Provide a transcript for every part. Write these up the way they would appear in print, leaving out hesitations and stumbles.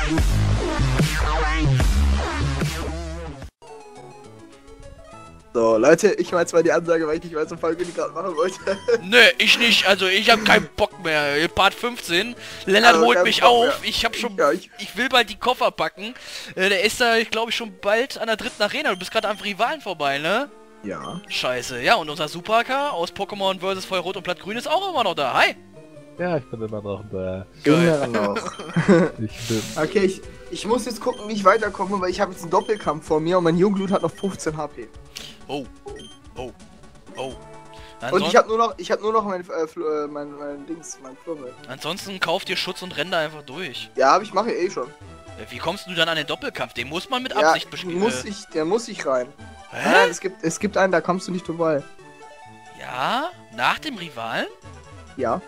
So, Leute, ich mach jetzt mal die Ansage, weil ich nicht weiß, was Folge die gerade machen wollte. Nö, ich nicht, also ich hab keinen Bock mehr. Part 15. Lennart Also, holt keinen mich Bock auf. mehr. Ich hab schon. Ja, ich will bald die Koffer packen. Der ist da, glaube ich, schon bald an der 3. Arena. Du bist gerade am Rivalen vorbei, ne? Ja. Scheiße. Ja, und unser Supercar aus Pokémon vs. Feuerrot und Blattgrün ist auch immer noch da. Hi! Ja, ich bin immer noch da. Immer noch. Ich bin... Okay, ich muss jetzt gucken, wie ich weiterkomme, weil ich habe jetzt einen Doppelkampf vor mir und mein Jungblut hat noch 15 HP. Oh. Oh. Oh. Und ich habe nur noch mein Dings, mein Flummel. Ansonsten kauf dir Schutz und renn da einfach durch. Ja, mache ich eh schon. Wie kommst du dann an den Doppelkampf? Den muss man mit Ja, Absicht bespielen. der muss ich rein. Hä? Nein, es gibt einen, da kommst du nicht vorbei. Ja? Nach dem Rivalen? Ja.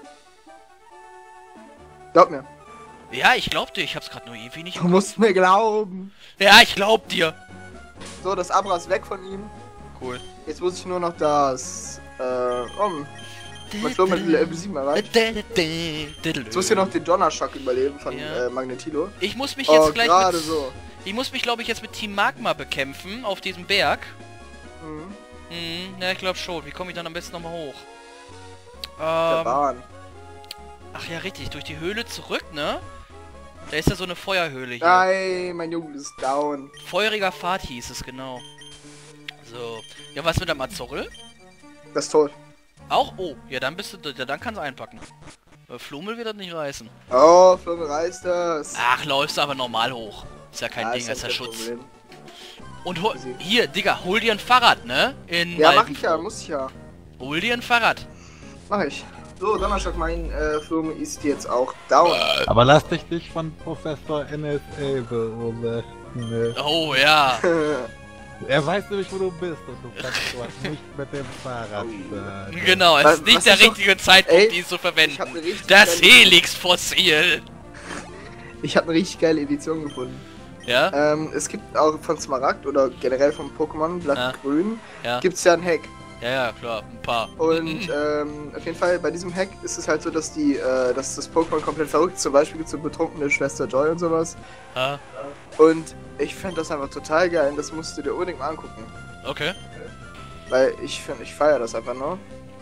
Glaub mir. Ja, ich glaub dir. Ich hab's gerade nur irgendwie nicht... Du musst mir glauben. Ja, ich glaub dir. So, das Abra ist weg von ihm. Cool. Jetzt muss ich nur noch das, mein Flo mit Level 7 erreicht. Jetzt muss hier noch den Donnerschock überleben von Magnetilo. Ich muss mich jetzt gleich gerade so. Ich muss mich, glaube ich, jetzt mit Team Magma bekämpfen auf diesem Berg. Ja, ich glaube schon. Wie komme ich dann am besten nochmal hoch? Der Bahn. Ach ja, richtig. Durch die Höhle zurück, ne? Da ist ja so eine Feuerhöhle hier. Nein, mein Junge ist down. Feuriger Pfad hieß es, genau. So. Ja, was mit der Mazorrel? Das ist tot. Auch? Oh, ja, dann bist du... Ja, dann kannst du einpacken. Flummel wird das nicht reißen. Oh, Flummel reißt das. Ach, läufst du aber normal hoch. Ist ja kein Ding, ist ja Schutz. Problem. Und hier, Digga, hol dir ein Fahrrad, ne? Ja, mach ich ja, muss ich ja. Hol dir ein Fahrrad. Mach ich. So, Donnerstag, mein Flummel ist jetzt auch down. Aber lass dich nicht von Professor NSA beobachten. Ne? Oh, ja. Er weiß nämlich, wo du bist und du kannst dort nicht mit dem Fahrrad fahren. Genau, es ist nicht der richtige Zeitpunkt, ihn zu verwenden. Das Helix-Fossil! Ich habe eine richtig geile Edition gefunden. Ja? Es gibt auch von Smaragd oder generell von Pokémon Blattgrün gibt's ja ein Hack. Ja, klar, ein paar. Und auf jeden Fall bei diesem Hack ist es halt so, dass dass das Pokémon komplett verrückt ist. Zum Beispiel gibt's so betrunkene Schwester Joy und sowas. Und ich finde das einfach total geil und das musst du dir unbedingt mal angucken. Okay. Weil ich feiere das einfach nur.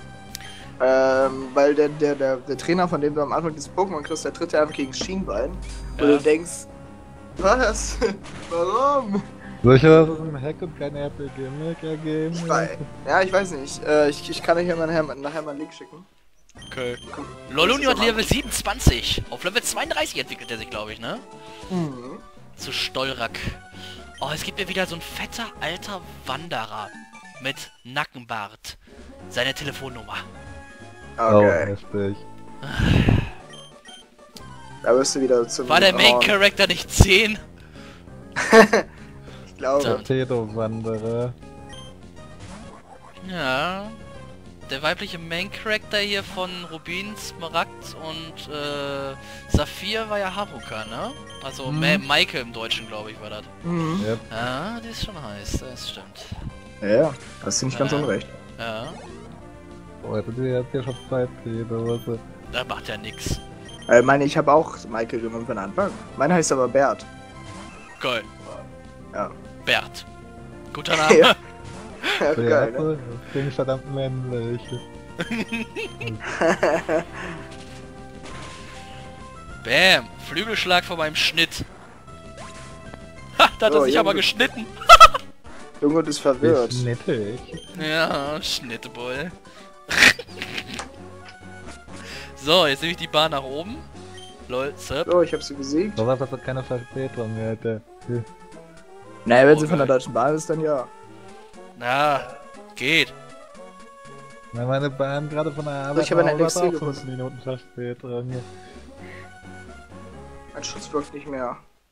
Weil der Trainer, von dem du am Anfang dieses Pokémon kriegst, der tritt ja einfach gegen Schienbein. Und du denkst, was? Warum? Soll ich das aus dem Hack und kein RPG Maker geben? Ich weiß nicht. Ich kann dir hier nachher mal einen Link schicken. Okay. Lolunio hat Level 27. Auf Level 32 entwickelt er sich, glaube ich, ne? Mhm. Zu Stollrack. Oh, es gibt mir wieder so ein fetter alter Wanderer mit Nackenbart. Seine Telefonnummer. Okay. Oh, richtig. Da wirst du wieder zum... War der Main Character nicht 10? Ich glaube. Torpedo-Wanderer. Ja. Der weibliche Main Character hier von Rubin, Smaragd und Saphir war ja Haruka, ne? Also Maike im Deutschen, glaube ich, war das. Yep. Ja, die ist schon heiß, das stimmt. Ja, hast du nicht ganz unrecht. Ja. Oh, jetzt sind wir jetzt hier schon 2 Torpedos. Da macht ja nix. Ich habe auch Maike genommen von Anfang. Mein heißt aber Bert. Geil. Ja. Bert. Guter Name. Ja. Ja, geil, ne? Das klingt verdammt männlich. Bam. Flügelschlag vor meinem Schnitt. Ha, da hat er sich aber geschnitten. Junge ist verwirrt. Schnittig. Ja, Schnitteboll. So, jetzt nehme ich die Bahn nach oben. Lol, Zip. So, ich hab sie besiegt. So was hat keine Verspätung mehr, Alter. Naja, wenn sie von der Deutschen Bahn ist, dann ja. Na, geht. Na, meine Bahn gerade von der Arbeit ich habe eine auch Elixier 5 gefunden. Minuten Verspätung. Mein Schutz wirkt nicht mehr.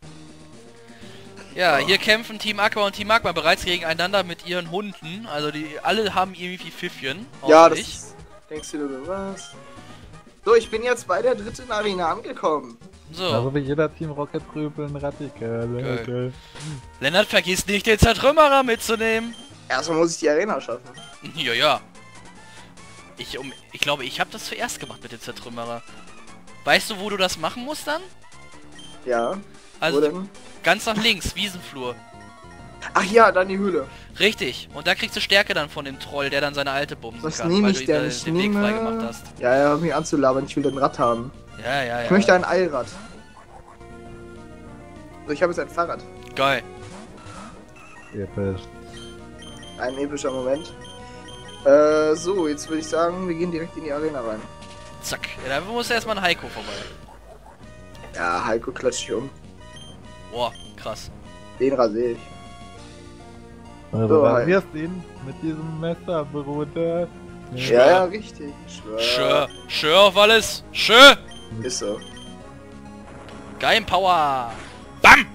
Ja, hier kämpfen Team Aqua und Team Magma bereits gegeneinander mit ihren Hunden. Also die alle haben irgendwie Pfiffchen. Ja, das ist... Denkst du dir was? So, ich bin jetzt bei der 3. Arena angekommen. So. Also wie jeder Team Rocket Prügeln Radikal. Okay. Lennart, vergiss nicht, den Zertrümmerer mitzunehmen. Erstmal muss ich die Arena schaffen. Ja, ja. Ich glaube, ich habe das zuerst gemacht mit dem Zertrümmerer. Weißt du, wo du das machen musst dann? Ja. Also ganz nach links, Wiesenflur. Ach ja, dann die Höhle. Richtig. Und da kriegst du Stärke dann von dem Troll, der dann seine alte bumsen Was kann, nehme weil ich du denn? den Weg freigemacht hast. Ja, hör mich anzulabern, ich will den Rad haben. Ja. Ich möchte ein Eilrad. Also ich habe jetzt ein Fahrrad. Geil. Episch. Ein epischer Moment. So, jetzt würde ich sagen, wir gehen direkt in die Arena rein. Zack. Ja, da muss erstmal ein Heiko vorbei. Ja, Heiko klatscht dich um. Boah, krass. Den rasiere ich. Also So, rasierst ihn mit diesem Messer, Bruder. Ja, richtig. Schör auf alles. Schör. Ist so. Geil Power. Bam.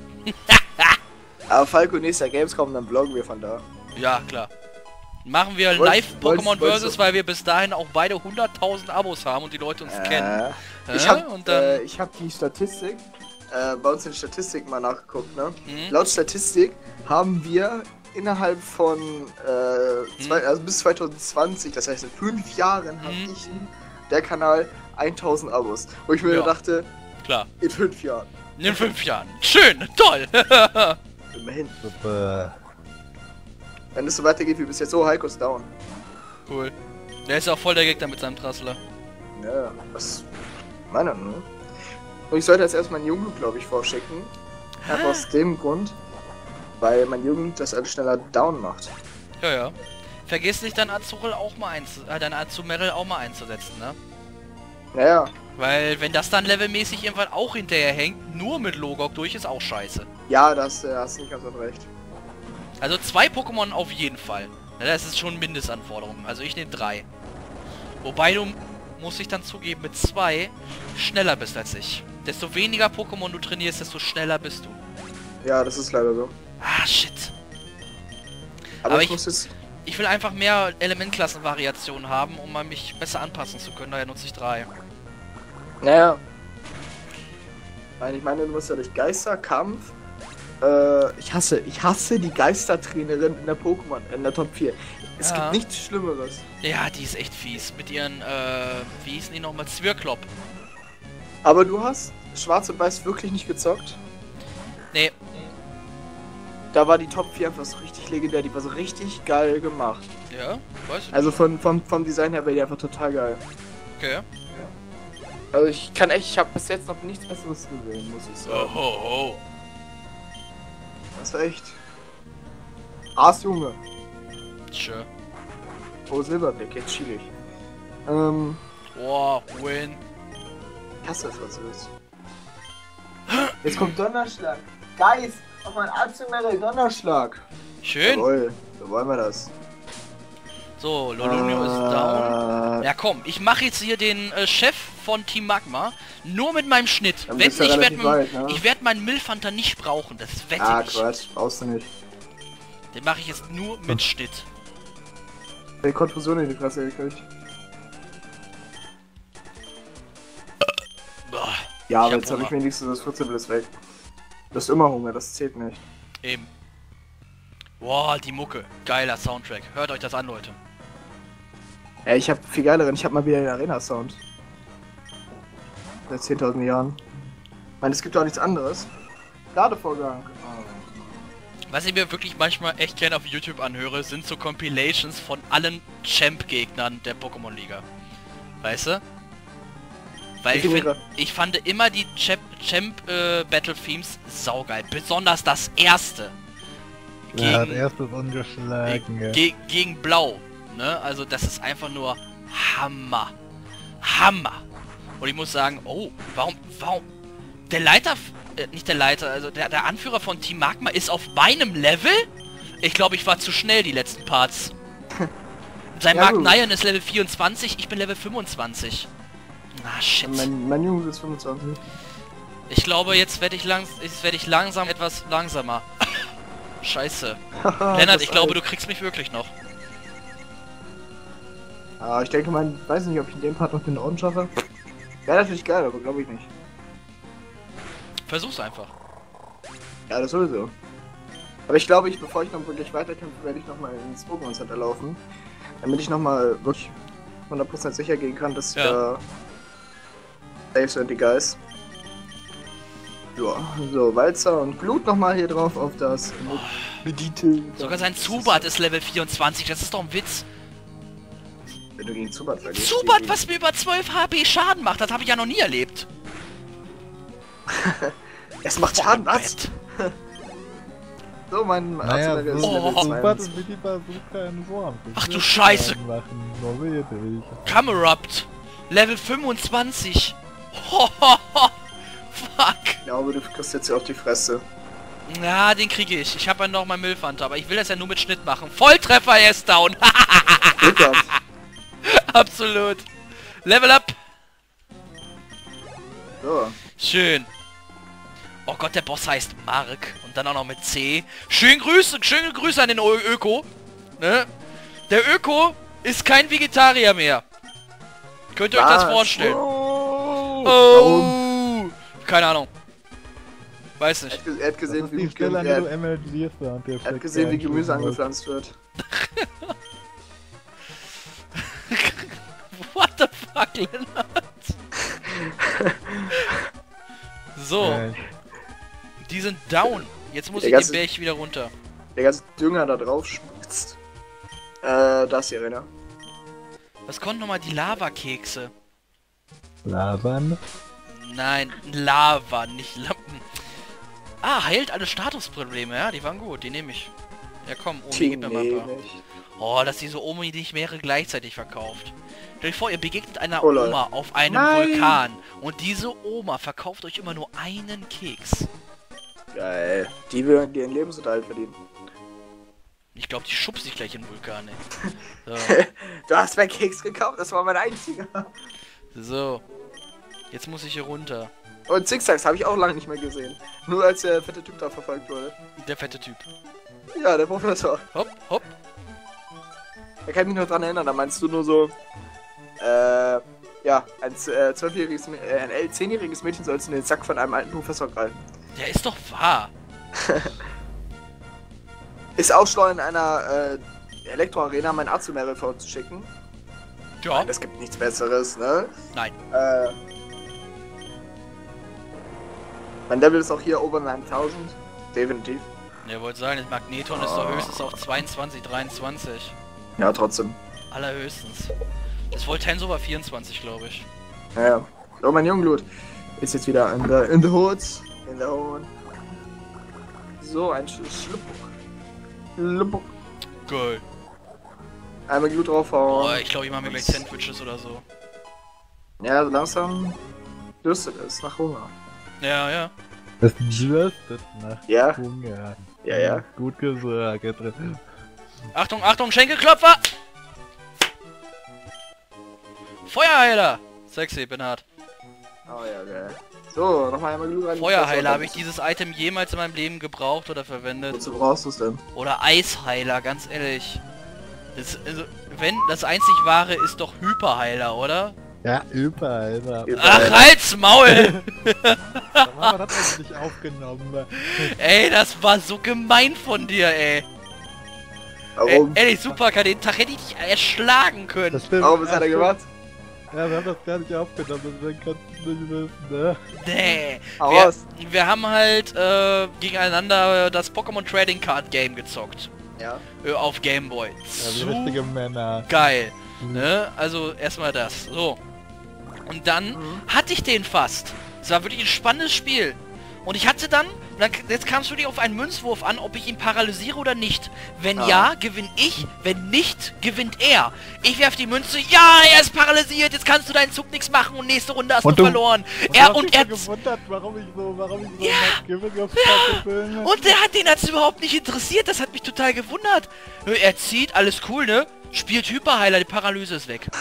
Aber Falco, nächster Gamescom, dann vloggen wir von da. Ja, klar. Machen wir Wollt's- live Pokémon wollt's- Versus, weil wir bis dahin auch beide 100.000 Abos haben und die Leute uns kennen. Ich hab die Statistik, bei uns in Statistik mal nachgeguckt, ne? Mhm. Laut Statistik haben wir innerhalb von, also bis 2020, das heißt in 5 Jahren, habe ich der Kanal 1000 Abos. Wo ich mir Ja. dachte, Klar. in 5 Jahren. In 5 Jahren. Schön, toll. Immerhin. Super. Wenn es so weitergeht wie bis jetzt, so Heiko ist down. Cool. Der ist ja auch voll der Gegner mit seinem Trassler. Ja, was meiner, ne? Und ich sollte jetzt erstmal einen Jungblut, glaube ich, vorschicken. Einfach aus dem Grund, weil mein Jungblut das alles schneller down macht. Ja. Vergiss nicht, dein Azurel auch mal dein Azumarill auch mal einzusetzen, ne? Naja, Weil wenn das dann levelmäßig irgendwann auch hinterher hängt, nur mit Logok durch, ist auch scheiße. ja, das hast du nicht ganz recht. Also 2 Pokémon auf jeden Fall. Ja, das ist schon Mindestanforderung. Also ich nehme 3. Wobei du, muss ich dann zugeben, mit 2 schneller bist als ich. Desto weniger Pokémon du trainierst, desto schneller bist du. Ja, das ist leider so. Ah, shit. Aber, Aber ich muss jetzt... Ich will einfach mehr Elementklassenvariationen haben, um mal mich besser anpassen zu können. Daher nutze ich 3. Naja. Ich meine, du musst ja durch Geister, Kampf... ich hasse die Geistertrainerin in der Pokémon, in der Top 4. Es gibt nichts Schlimmeres. Ja, die ist echt fies. Mit ihren, wie hießen die nochmal? Zwirklopp. Aber du hast Schwarz und Weiß wirklich nicht gezockt? Nee. Da war die Top 4 einfach so richtig legendär, die war so richtig geil gemacht. Ja, weiß ich. Also vom Design her wäre die einfach total geil. Okay. Also ich habe bis jetzt noch nichts Besseres gesehen, muss ich sagen. Oh. Das war echt... Junge. Tschö. Oh, Silberblick, jetzt schiel ich. Boah, win. Ich hasse das, was du willst. Jetzt kommt Donnerschlag. Geist, auf mein Azumarill Donnerschlag. Schön. Jawohl, so wollen wir das. So, Lolonio ist down. Ja komm, ich mache jetzt hier den Chef von Team Magma. Nur mit meinem Schnitt. Dann Wenn, bist du relativ weit, ne? ich werde meinen Milfanter nicht brauchen. Das wette ich. Quatsch, brauchst du nicht. Den mache ich jetzt nur mit Schnitt. Die Konfusion in die Fresse gekriegt. Boah, Ja, aber hab jetzt habe ich Hunger. wenigstens das 14 Bliss weg. Du hast immer Hunger, das zählt nicht. Eben. Boah, die Mucke. Geiler Soundtrack. Hört euch das an, Leute. Ey, ich habe viel geileren, ich habe mal wieder den Arena-Sound. Seit 10.000 Jahren. Ich meine, es gibt auch nichts anderes. Ladevorgang. Was ich mir wirklich manchmal echt gerne auf YouTube anhöre, sind so Compilations von allen Champ-Gegnern der Pokémon-Liga. Weißt du? Weil ich fand immer die Champ-Battle-Themes saugeil. Besonders das erste. Ja, das erste ist ungeschlagen. Ja. Gegen Blau. Ne? Also das ist einfach nur Hammer. Hammer. Und ich muss sagen, oh, warum, der Leiter, nicht der Leiter, also der Anführer von Team Magma ist auf meinem Level? Ich glaube, ich war zu schnell die letzten Parts. Sein Ja, Magnian ist Level 24, ich bin Level 25. Ah, shit. Mein Junge ist 25. Ich glaube, jetzt werde ich langsam etwas langsamer. Scheiße. Lennart, ich glaube, du kriegst mich wirklich noch. Ich denke, weiß nicht, ob ich in dem Part noch den Orden schaffe. Wäre natürlich geil, aber glaube ich nicht. Versuch's einfach. Ja, das sowieso. Aber ich glaube, bevor ich noch wirklich weiterkämpfe, werde ich nochmal ins Pokémon Center laufen. Damit ich nochmal wirklich 100% sicher gehen kann, dass ich da safe sind, die Guys. Ja, so, Walzer und Blut nochmal hier drauf auf das Medite. Sogar sein Zubat ist Level 24, das ist doch ein Witz. Wenn du gegen Zubat verlierst. Zubat, was mir über 12 HP Schaden macht, das habe ich ja noch nie erlebt. Es macht Schaden, was? So, mein naja, Arzt ist so Level Zubat 22. und die Bazooka in Wurm. Ach du Scheiße. Camerupt, Level 25. Hohoho. Fuck. Ich glaube, du kriegst jetzt hier auf die Fresse. Ja, den kriege ich. Ich habe ja noch mein Milfhunter, aber ich will das ja nur mit Schnitt machen. Volltreffer, er ist down. Glück gehabt. Absolut. Level up. So. Schön. Oh Gott, der Boss heißt Mark. Und dann auch noch mit C. Schöne Grüße an den Öko. Ne? Der Öko ist kein Vegetarier mehr. Könnt ihr euch das vorstellen? Oh. Oh. Keine Ahnung. Weiß nicht. Er hat gesehen, wie Gemüse angepflanzt wird. What the fuck, Lennart? So. Die sind down. Jetzt muss ich den Berg wieder runter. Der ganze Dünger da drauf spritzt. Da ist die Arena. Was konnten nochmal die Lava-Kekse? Lavan? Nein, Lava, nicht Lampen. Ah, heilt alle Statusprobleme, ja, die waren gut, die nehme ich. Ja komm, Omi, gib mir mal ein paar. Oh, dass diese Omi nicht mehrere gleichzeitig verkauft. Stell euch vor, ihr begegnet einer Oma auf einem Vulkan und diese Oma verkauft euch immer nur einen Keks. Geil. Die will ihren Lebensunterhalt verdienen. Ich glaube, die schubst sich gleich in den Vulkan, ey. So. Du hast meinen Keks gekauft, das war mein einziger. So. Jetzt muss ich hier runter. Und Zigzags habe ich auch lange nicht mehr gesehen. Nur als der fette Typ da verfolgt wurde. Der fette Typ. Ja, der Professor. Hopp, hopp. Da kann ich mich noch dran erinnern, da meinst du nur so, ja, ein 10-jähriges Mädchen sollst in den Sack von einem alten Professor greifen. Der ist doch wahr. Ist auch schlau in einer Elektroarena mein Azumerel zu schicken. Ja. Es gibt nichts Besseres, ne? Nein. Mein Level ist auch hier over 9000. Definitiv. Ja, wollte sagen, das Magneton ist doch höchstens auf 22, 23. Ja, trotzdem. Allerhöchstens. Das Voltenso war 24, glaube ich. Ja. So, mein Jungblut ist jetzt wieder in the Hood. In the Hood. So, ein Schluppbuck. Geil. Einmal Glut draufhauen. Boah, ich glaube, ich mache mir gleich Sandwiches oder so. Ja, so langsam dürstet es nach Hunger. Ja, ja. Das dürstet nach Hunger. Ja, ja. Gut gesagt. Achtung, Achtung, Schenkelklopfer! Feuerheiler! Sexy, bin hart. Oh ja, geil. So, nochmal einmal Glut rein. Feuerheiler, habe ich dieses Item jemals in meinem Leben gebraucht oder verwendet? Wozu brauchst du es denn? Oder Eisheiler, ganz ehrlich. Das, also, wenn das einzig wahre ist doch Hyperheiler, oder? Ja, Hyperheiler. Ach, halt's Maul! Warum hat das nicht aufgenommen? Ey, das war so gemein von dir, ey. Warum? Ehrlich, super, den Tag hätte ich dich erschlagen können. Das stimmt. Warum, was hat er gemacht? Ja, wir haben das gar nicht aufgenommen, deswegen kannst du nicht wissen, ne? Nee. Hau Wir haben halt gegeneinander das Pokémon Trading Card Game gezockt. Ja. Auf Game Boy. Ja, wie richtige Männer. Geil. Ne? Also erstmal das. So. Und dann hatte ich den fast. Es war wirklich ein spannendes Spiel. Und ich hatte dann, jetzt kam es wirklich auf einen Münzwurf an, ob ich ihn paralysiere oder nicht. Wenn ja, gewinne ich. Wenn nicht, gewinnt er. Ich werfe die Münze. Ja, er ist paralysiert. Jetzt kannst du deinen Zug nichts machen und nächste Runde hast du verloren. Und er gewundert, warum ich so und der hat den hat's überhaupt nicht interessiert. Das hat mich total gewundert. Er zieht, alles cool, ne? Spielt Hyperheiler, die Paralyse ist weg.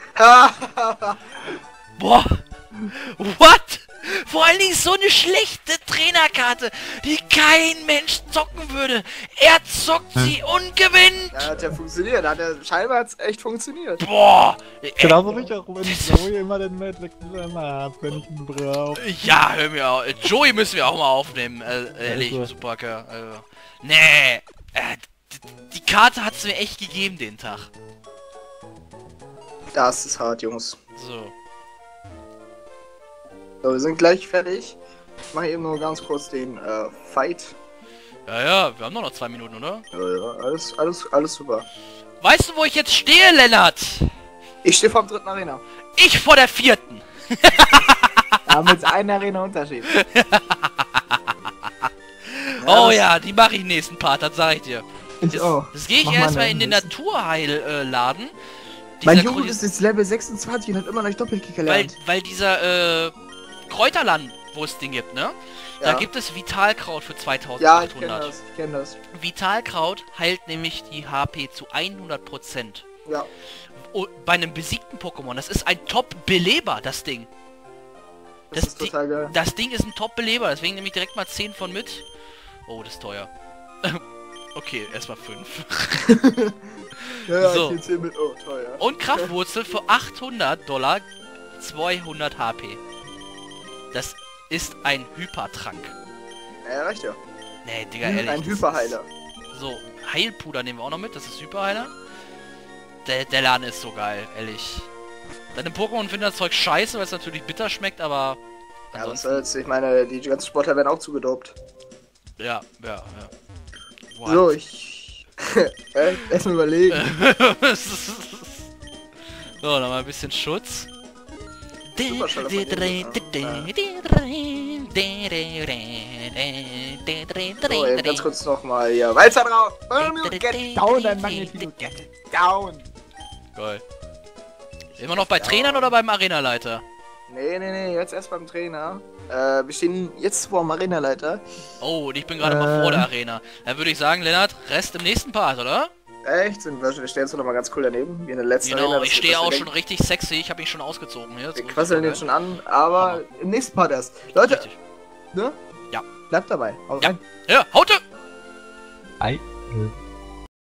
Boah. What? Vor allen Dingen so eine schlechte Trainerkarte, die kein Mensch zocken würde. Er zockt sie und gewinnt. Ja, hat ja funktioniert. Scheinbar hat's echt funktioniert. Boah. Genauso wie ich auch, wenn Joey immer den Matrix immer hat, wenn ich ihn brauche. Ja, hör mir auf. Joey müssen wir auch mal aufnehmen. Ehrlich, Superker. Nee. Die Karte hat's mir echt gegeben den Tag. Das ist hart, Jungs. So. So, wir sind gleich fertig. Ich mache eben nur ganz kurz den Fight. Ja, wir haben doch noch 2 Minuten, oder? Ja, alles super. Weißt du, wo ich jetzt stehe, Lennart? Ich stehe vor dem 3. Arena. Ich vor der 4. Ja, mit einer Arena Unterschied. Oh ja, die mache ich im nächsten Part, das sage ich dir. Jetzt gehe ich erstmal in den Naturheilladen. Mein Junge ist jetzt Level 26 und hat immer noch nicht Doppelkick gelernt. Weil dieser Kräuterland, wo es den gibt, ne? Ja. Da gibt es Vitalkraut für 2800. Ja, ich kenn das. Vitalkraut heilt nämlich die HP zu 100%. Ja. Und bei einem besiegten Pokémon, das ist ein Top-Beleber, das Ding. Das ist total geil. Das Ding ist ein Top-Beleber, deswegen nehme ich direkt mal 10 von mit. Oh, das ist teuer. Okay, erstmal 5. Ja, so. ich 10 mit. Oh, teuer. Und Kraftwurzel für $800, 200 HP. Das ist ein Hypertrank. Ja, reicht ja. Nee, Digga, ehrlich. Ein Hyperheiler. So, Heilpuder nehmen wir auch noch mit, das ist Hyperheiler. Der Laden ist so geil, ehrlich. Deine Pokémon finden das Zeug scheiße, weil es natürlich bitter schmeckt, aber... Ja, was soll's? Ich meine, die ganzen Sportler werden auch zugedopt. Ja. What? So, ich... erstmal überlegen. So, nochmal ein bisschen Schutz. So, ganz kurz nochmal hier. Walzer drauf! Get down, dein Magnetino! Get down! Geil. Immer noch bei Trainern oder beim Arenaleiter? Nee, jetzt erst beim Trainer. Wir stehen jetzt vor dem Arenaleiter. Oh, und ich bin gerade mal vor der Arena. Dann würde ich sagen, Lennart, Rest im nächsten Part, oder? Echt? Wir stehen jetzt noch mal ganz cool daneben, wie in der letzten Arena. Genau, ich stehe auch schon richtig sexy, ich habe mich schon ausgezogen. Hier, wir quasseln jetzt schon an, aber im nächsten Part erst. Leute, richtig. Ne? Ja. Bleibt dabei. Haut rein. Ja, haute! Ei.